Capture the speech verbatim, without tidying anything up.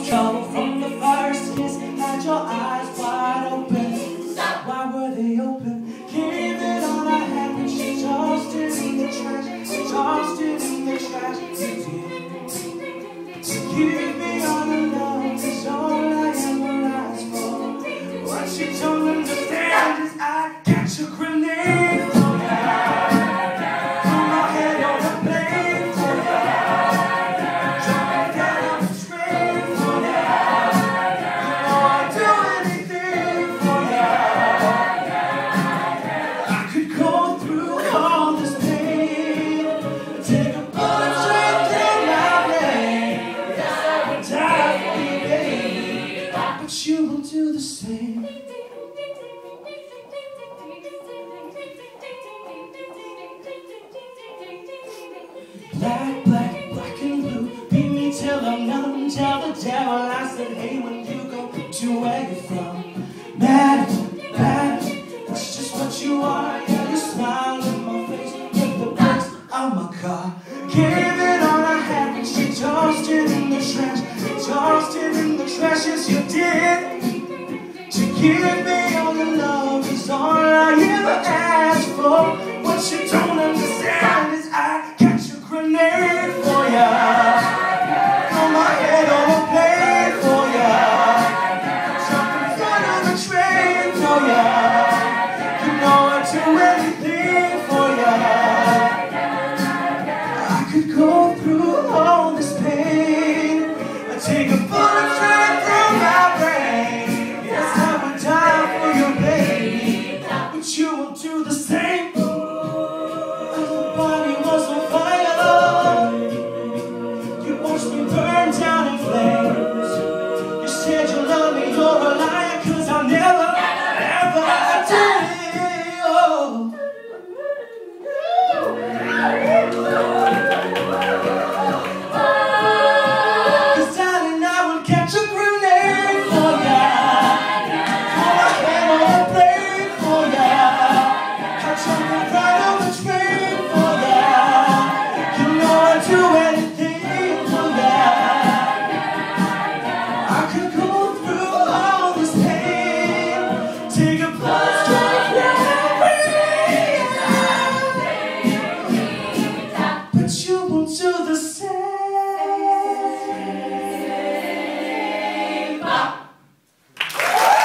go from the first kiss. Had your eyes wide open. Why were they open? Gave it all I had, but she tossed it in the trash. She tossed it in the trash. You did. Give me all the love, is all I ever asked for. What you don't understand is I got your grenade for ya. Put my head on the blade for ya. Drop down on the train for ya. You know I'd do anything for ya. I could go through all this pain, take a bullet straight through my brain. Yes, I would die for you, baby, but you will do the same. Black, black, black and blue, beat me till I'm numb. Tell the devil I said, hey, when you go to where you're from. Mad, bad, that's just what you are. Yeah, you smile in my face with the brakes on my car. Gave it all I had, but she tossed it in the trash. Tossed it in the trash, yes you did. To give me all your love is all I ever asked for. What you don't understand is I got your grenade for ya. Throw my head on a plate for ya. Jump in front of the train for ya. You know I'd do anything for ya. I could go through all this pain. I'd take a bullet straight through my brain. Yes, I would die for you, baby, but you will do the same. The body was on fire. You watched me burn down in flames. You said you love me, you're a liar, 'cause I'll never